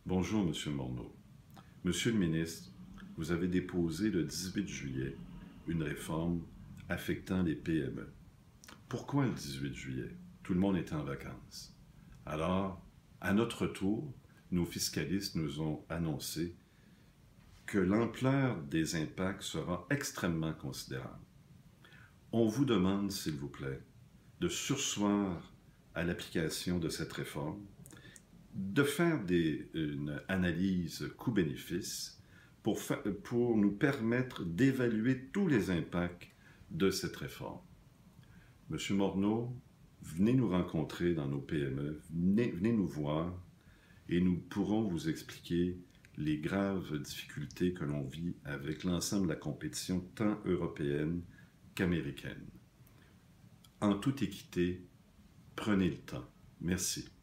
Bonjour, Monsieur Morneau. Monsieur le ministre, vous avez déposé le 18 juillet une réforme affectant les PME. Pourquoi le 18 juillet? Tout le monde était en vacances. Alors, à notre tour, nos fiscalistes nous ont annoncé que l'ampleur des impacts sera extrêmement considérable. On vous demande, s'il vous plaît, de surseoir à l'application de cette réforme, de faire une analyse coût-bénéfice pour nous permettre d'évaluer tous les impacts de cette réforme. Monsieur Morneau, venez nous rencontrer dans nos PME, venez nous voir et nous pourrons vous expliquer les graves difficultés que l'on vit avec l'ensemble de la compétition tant européenne qu'américaine. En toute équité, prenez le temps. Merci.